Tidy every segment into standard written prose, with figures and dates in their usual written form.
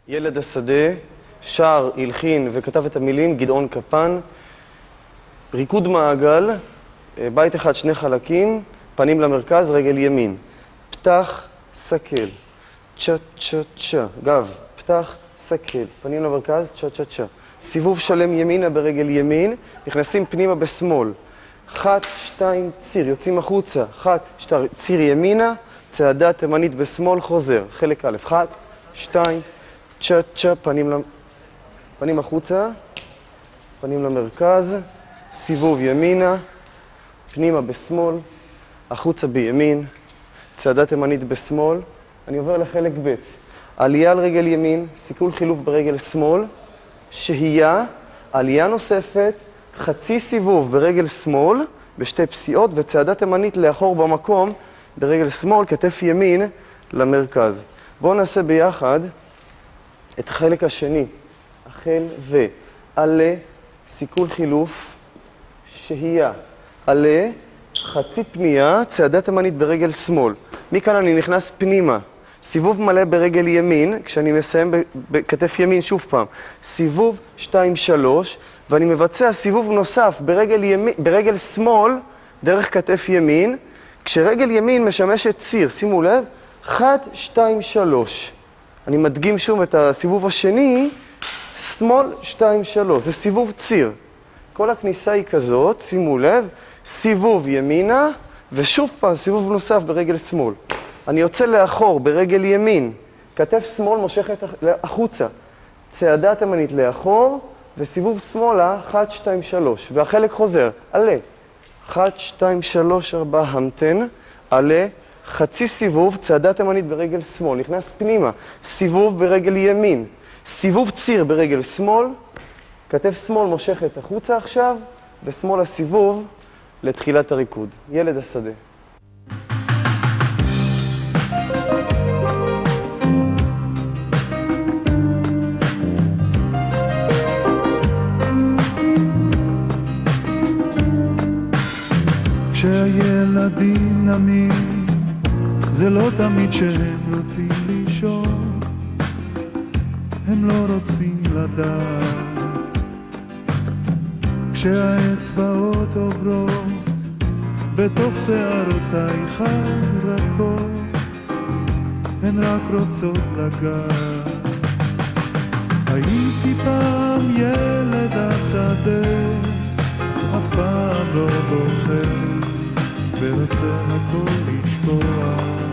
ילד השדה, שר, הלחין וכתב את המילים גדעון קפן. ריקוד מעגל, בית אחד שני חלקים, פנים למרכז, רגל ימין. פתח, סקל, צ'ה צ'ה צ'ה, גב, פתח, סקל, פנים למרכז, צ'ה צ'ה צ'ה. סיבוב שלם ימינה ברגל ימין, נכנסים פנימה בשמאל. 1, 2, ציר, יוצאים החוצה. 1, 2, ציר ימינה, צעדה תימנית בשמאל, חוזר. חלק א', 1, 2, צ'ה צ'ה, פנים החוצה, פנים למרכז, סיבוב ימינה, פנימה בשמאל, החוצה בימין, צעדה תימנית בשמאל. אני עובר לחלק ב'. עלייה על רגל ימין, סיכול חילוף ברגל שמאל, שהייה, עלייה נוספת, חצי סיבוב ברגל שמאל, בשתי פסיעות, וצעדה תימנית לאחור במקום, ברגל שמאל, כתף ימין למרכז. בואו נעשה ביחד את החלק השני. החל ו... עלה, סיכול חילוף, שהייה. עלה, חצי פנייה, צעדה תימנית ברגל שמאל. מכאן אני נכנס פנימה. סיבוב מלא ברגל ימין, כשאני מסיים בכתף ימין שוב פעם. סיבוב 2, 3, ואני מבצע סיבוב נוסף ברגל שמאל, דרך כתף ימין, כשרגל ימין משמשת ציר. שימו לב, 1, 2, 3. אני מדגים שוב את הסיבוב השני, שמאל, 2, 3. זה סיבוב ציר. כל הכניסה היא כזאת, שימו לב, סיבוב ימינה, ושוב פעם סיבוב נוסף ברגל שמאל. אני יוצא לאחור ברגל ימין, כתף שמאל מושכת החוצה. צעדה תימנית לאחור, וסיבוב שמאלה, 1, 2, 3. והחלק חוזר, עלה. 1, 2, 3, 4, המתן, עלה, חצי סיבוב, צעדה תימנית ברגל שמאל, נכנס פנימה, סיבוב ברגל ימין, סיבוב ציר ברגל שמאל, כתף שמאל מושכת החוצה עכשיו, ושמאל הסיבוב לתחילת הריקוד. ילד השדה. כשהילדים נמים, זה לא תמיד שהם רוצים לישון, הם לא רוצים לדעת. כשהאצבעות עוברות בתוך שערותייך הרכות, הן רק רוצות לגעת. הייתי פעם ילד השדה, אף פעם לא בוחר, ורוצה הכל לשקוע.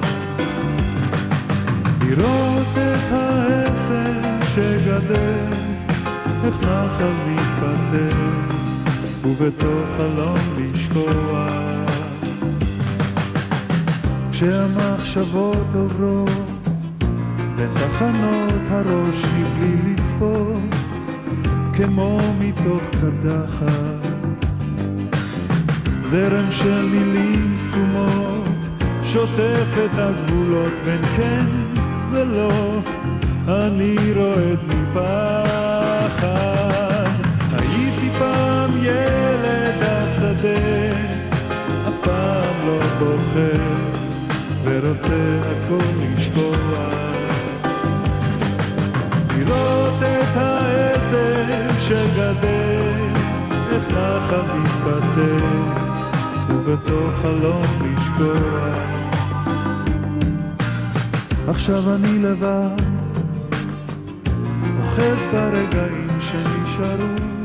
לראות את העסק שגדל, איך נחל מתפתח, ובתוך חלום לשקוע. כשהמחשבות עוברות בין תחנות הראש מבלי לצפות, כמו מתוך קדחת, זרם של מילים סתומות שוטף את הגבולות בין כן ולא, אני רועד מפחד. הייתי פעם ילד השדה, אף פעם לא בוחר, ורוצה הכל לשקוע. לראות את העשב שגדל, איך נחל מתפתח, ובתוך חלום לשקוע. עכשיו אני לבד, אוחז ברגעים שנשארו,